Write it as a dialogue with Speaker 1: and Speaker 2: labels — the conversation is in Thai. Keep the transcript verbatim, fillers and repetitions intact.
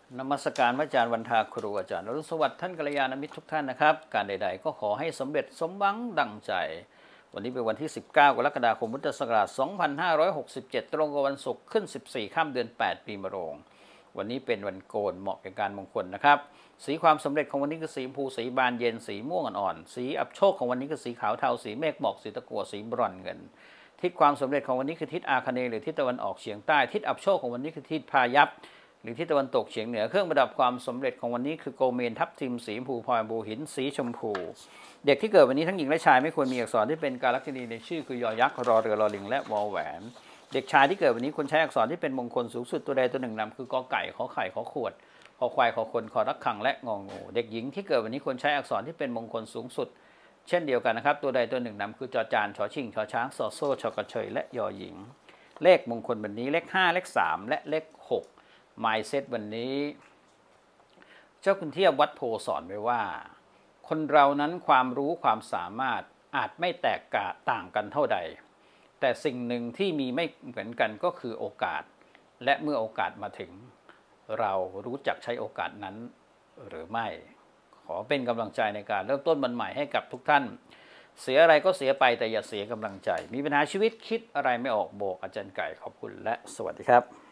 Speaker 1: นมัสการพระอาจารย์วันทาครูอาจารย์อรุณสวัสดิ์ท่านกัลยาณมิตรทุกท่านนะครับการใดๆก็ขอให้สำเร็จสมหวังดังใจวันนี้เป็นวันที่สิบเก้ากรกฎาคมพุทธศักราชสองพันห้าร้อยหกสิบเจ็ดตรงกับวันศุกร์ขึ้นสิบสี่ค่ำเดือนแปดปีมะโรงวันนี้เป็นวันโกนเหมาะแก่การมงคลนะครับสีความสำเร็จของวันนี้คือสีชมพูสีบานเย็นสีม่วงอ่อนๆสีอับโชคของวันนี้คือสีขาวเทาสีเมฆหมอกสีตะกั่วสีบรอนซ์เงินทิศความสำเร็จของวันนี้คือทิศอาคเนย์หรือทิศตะวันออกเฉียงใต้ทิศอับโชคของวันนี้คือทิศพายัพหรือทิศตะวันตกเฉียงเหนือเครื่องประดับความสำเร็จของวันนี้คือโกเมนทับทิมสีชมพูพลอยบูหินสีชมพูเด็กที่เกิดวันนี้ทั้งหญิงและชายไม่ควรมีอักษรที่เป็นการลักษณีในชื่อคือยอยักษ์รอเรือรอลิงและวอแหวนเด็กชายที่เกิดวันนี้ควรใช้อักษรที่เป็นมงคลสูงสุดตัวใดตัวหนึ่งนำคือกอไก่ขอไข่ขอขวดขอควายขอคนขอรักขังและงองูเด็กหญิงที่เกิดวันนี้ควรใช้อักษรที่เป็นมงคลสูงสุดเช่นเดียวกันนะครับตัวใดตัวหนึ่งนำคือจอจานชอชิงชอช้างซอโซ่ชอกระเชยและยอหญิงเลขมงคลวันนี้เลขห้าเลขสามและเลขหกไมซ์เซตวันนี้เจ้าคุณเทียบวัดโพสอนไว้ว่าคนเรานั้นความรู้ความสามารถอาจไม่แตกต่างกันเท่าใดแต่สิ่งหนึ่งที่มีไม่เหมือนกันก็คือโอกาสและเมื่อโอกาสมาถึงเรารู้จักใช้โอกาสนั้นหรือไม่ขอเป็นกำลังใจในการเริ่มต้นวันใหม่ให้กับทุกท่านเสียอะไรก็เสียไปแต่อย่าเสียกำลังใจมีปัญหาชีวิตคิดอะไรไม่ออกโบกอาจารย์ไก่ขอบคุณและสวัสดีครับ